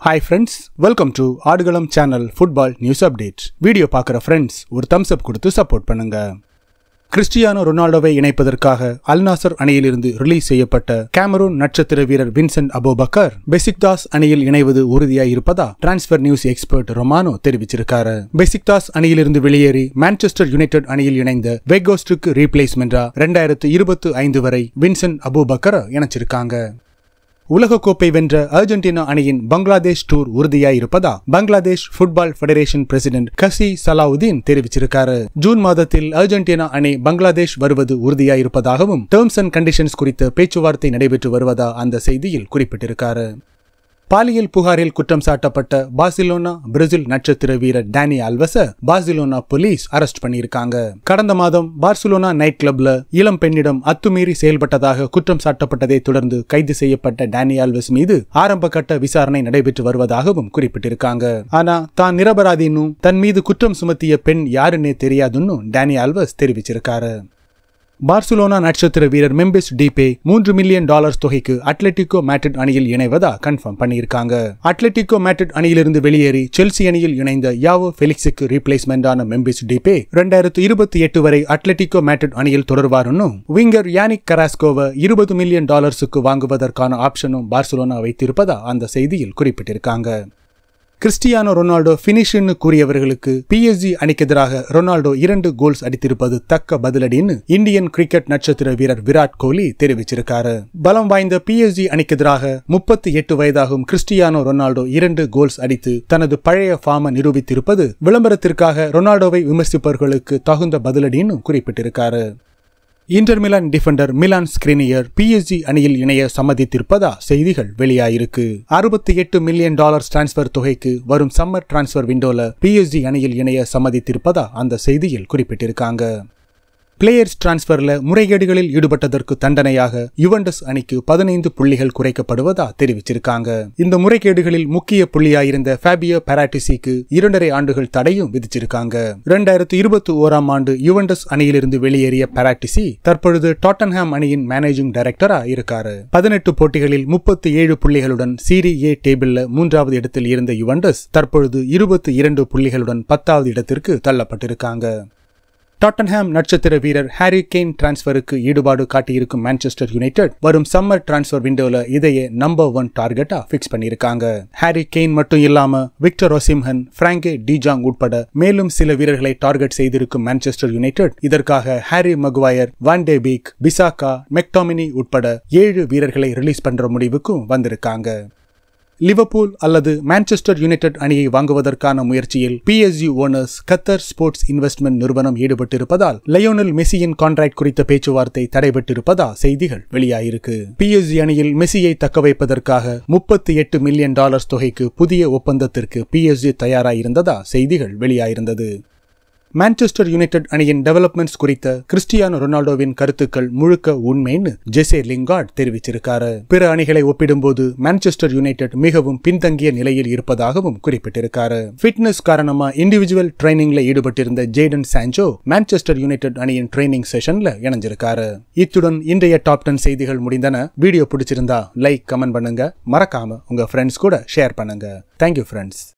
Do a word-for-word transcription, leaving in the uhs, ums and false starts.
Hi friends, welcome to Aadukalam channel football news update. Video பார்க்குற friends ஒரு thumbs up கொடுத்து support பண்ணுங்க. Cristiano ரொனால்டோவை இணைப்பதற்காக அல் நாசர் அணியிலிருந்து ரிலீஸ் செய்யப்பட்ட கேமரூன் நட்சத்திர வீரர் வின்சென்ட் அபூபக்கர் பெசிக்தாஸ் அணியில் இணைவது உறுதியாய் இருப்பதா டிரான்ஸ்பர் நியூஸ் எக்ஸ்பர்ட் ரொமானோ தெரிவிச்சிருக்காரு. பெசிக்தாஸ் அணியிலிருந்து வெளியேறி மான்செஸ்டர் யுனைடெட் அணியில் இணைந்த வெகோஸ்டுக்கு ரீப்ளேஸ்மெண்டா இரண்டாயிரத்து இருபத்தி ஐந்து வரை வின்சென்ட் அபூபக்கர் இணைச்சிருக்காங்க. உலகக்கோப்பை வென்ற அர்ஜென்டினா அணியின் பங்களாதேஷ் டூர் உறுதியாய் இருப்பதா Bangladesh football federation president Kazi Salahuddin தெரிவிச்சிருக்காரு. ஜூன் மாதத்தில் அர்ஜென்டினா அணி பங்களாதேஷ் வருவது உறுதியாய் இருப்பதாகவும் டேர்ம்ஸ் அண்ட் கண்டிஷன்ஸ் குறித்த பேச்சுவார்த்தை நடைபெற்று வருவதா அந்த செய்தியில் குறிப்பிட்டிருக்காரு. பாலியல் புகாரில் குற்றம் சாட்டப்பட்ட பார்சிலோனா பிரேசில் நட்சத்திர வீரர் Dani Alves Barcelona police arrest பண்ணியிருக்காங்க. கடந்த மாதம் பார்சிலோனா நைட் கிளப்ல இளம் பெண்ணிடம் அத்துமீறி செயல்பட்டதாக குற்றம் சாட்டப்பட்டதை தொடர்ந்து கைது செய்யப்பட்ட டானி ஆல்வஸ் மீது ஆரம்ப கட்ட விசாரணை நடைபெற்று வருவதாகவும் குறிப்பிட்டிருக்காங்க. ஆனா தான் நிரபராதின்னு தன் மீது குற்றம் சுமத்திய பெண் யாருன்னே தெரியாதுன்னு டானி ஆல்வஸ் தெரிவிச்சிருக்காரு. பார்சிலோனா நட்சத்திர வீரர் மெம்பிஸ் டீபே மூன்று மில்லியன் டாலர்ஸ் தொகைக்கு அட்லெட்டிகோ மேட்ரிட் அணியில் இணைவதா கன்ஃபார்ம் பண்ணியிருக்காங்க. அட்லெட்டிகோ மேட்ரிட் அணியிலிருந்து வெளியேறி செல்சி அணியில் இணைந்த யாவோ ஃபெலிக்ஸுக்கு ரீப்ளேஸ்மெண்டான மெம்பிஸ் டீபே இரண்டாயிரத்து இருபத்தி எட்டு வரை அட்லெட்டிகோ மேட்ரிட் அணியில் தொடர்வாருன்னு விங்கர் யானிக் கராஸ்கோவை இருபது மில்லியன் டாலர்ஸுக்கு வாங்குவதற்கான ஆப்ஷனும் பார்சிலோனா வைத்திருப்பதா அந்த செய்தியில் குறிப்பிட்டிருக்காங்க. கிறிஸ்டியானோ ரொனால்டோ பினிஷ்னு கூறியவர்களுக்கு பிஎஸ்ஜி அணிக்கு எதிராக ரொனால்டோ இரண்டு கோல்ஸ் அடித்திருப்பது தக்க பதிலடின்னு இந்தியன் கிரிக்கெட் நட்சத்திர வீரர் விராட் கோலி தெரிவிச்சிருக்காரு. பலம் வாய்ந்த பிஎஸ்ஜி அணிக்கு எதிராக முப்பத்தி எட்டு வயதாகும் கிறிஸ்டியானோ ரொனால்டோ இரண்டு கோல்ஸ் அடித்து தனது பழைய ஃபார்மை நிரூபித்திருப்பது விளம்பரத்திற்காக ரொனால்டோவை விமர்சிப்பவர்களுக்கு தகுந்த பதிலடின்னு குறிப்பிட்டிருக்காரு. Inter Milan defender Milan Skriniar PSG அணியில் இணைய சம்மதித்திருப்பதா செய்திகள் வெளியாயிருக்கு. அறுபத்தி எட்டு மில்லியன் டாலர்ஸ் டிரான்ஸ்பர் தொகைக்கு வரும் சம்மர் டிரான்ஸ்பர் விண்டோல பிஎஸ்ஜி அணியில் இணைய சம்மதித்திருப்பதா அந்த செய்தியில் குறிப்பிட்டிருக்காங்க. பிளேயர்ஸ் டிரான்ஸ்பர்ல முறைகேடுகளில் ஈடுபட்டதற்கு தண்டனையாக யுவெண்டஸ் அணிக்கு பதினைந்து புள்ளிகள் குறைக்கப்படுவதா தெரிவிச்சிருக்காங்க. இந்த முறைகேடுகளில் முக்கிய புள்ளியாயிருந்த ஃபேபியோ பாராட்டிசிக்கு இரண்டரை ஆண்டுகள் தடையும் விதிச்சிருக்காங்க. இரண்டாயிரத்து இருபத்தி ஓராம் ஆண்டு யுவெண்டஸ் அணியிலிருந்து வெளியேறிய பாராட்டிசி தற்பொழுது டாட்டன்ஹாம் அணியின் மேனேஜிங் டைரக்டரா இருக்காரு. பதினெட்டு போட்டிகளில் முப்பத்தி ஏழு புள்ளிகளுடன் சீரி ஏ டேபிள்ல மூன்றாவது இடத்தில் இருந்த யுவெண்டஸ் தற்பொழுது இருபத்தி இரண்டு புள்ளிகளுடன் பத்தாவது இடத்திற்கு தள்ளப்பட்டிருக்காங்க. டாட்டன்ஹாம் நட்சத்திர வீரர் ஹாரி கெயின் டிரான்ஸ்பருக்கு ஈடுபாடு காட்டியிருக்கும் மான்செஸ்டர் யுனைடெட் வரும் சம்மர் டிரான்ஸ்பர் விண்டோல இதையே நம்பர் ஒன் டார்கெட்டா பிக்ஸ் பண்ணியிருக்காங்க. ஹாரி கெயின் மட்டும் இல்லாம விக்டர் ஒசிம்ஹன், பிராங்கே டிஜாங் உட்பட மேலும் சில வீரர்களை டார்கெட் செய்திருக்கும் மான்செஸ்டர் யுனைடெட் இதற்காக Harry Maguire, van de Beek, Bissaka, McTominay உட்பட ஏழு வீரர்களை ரிலீஸ் பண்ற முடிவுக்கும் வந்திருக்காங்க. லிவர்பூல் அல்லது மான்செஸ்டர் யுனைடெட் அணியை வாங்குவதற்கான முயற்சியில் PSG owners Qatar sports investment நிறுவனம் ஈடுபட்டிருப்பதால் லயோனல் மெஸ்ஸியின் கான்ட்ராக்ட் குறித்த பேச்சுவார்த்தை தடைபட்டிருப்பதா செய்திகள் வெளியாயிருக்கு. பிஎஸ்ஜி அணியில் மெஸ்ஸியை தக்கவைப்பதற்காக முப்பத்தி எட்டு மில்லியன் டாலர்ஸ் தொகைக்கு புதிய ஒப்பந்தத்திற்கு பிஎஸ்ஜி தயாராயிருந்ததா செய்திகள் வெளியாயிருந்தது. மான்செஸ்டர் யுனைடெட் அணியின் டெவலப்மெண்ட்ஸ் குறித்த கிறிஸ்டியானோ ரொனால்டோவின் கருத்துக்கள் முழுக்க உண்மைன்னு ஜெசே லிங்கார்ட் தெரிவிச்சிருக்காரு. பிற அணிகளை ஒப்பிடும்போது மான்செஸ்டர் யுனைடெட் மிகவும் பின்தங்கிய நிலையில் இருப்பதாகவும் குறிப்பிட்டிருக்காரு. ஃபிட்னஸ் காரணமா இண்டிவிஜுவல் ட்ரைனிங்ல ஈடுபட்டிருந்த ஜேடன் சான்சோ மான்செஸ்டர் யுனைடெட் அணியின் ட்ரைனிங் செஷன்ல இணைஞ்சிருக்காரு. இத்துடன் இன்றைய டாப் டென் செய்திகள் முடிந்தன. வீடியோ பிடிச்சிருந்தா லைக், கமெண்ட் பண்ணுங்க. மறக்காம உங்க ஃப்ரெண்ட்ஸ் கூட ஷேர் பண்ணுங்க. Thank you friends.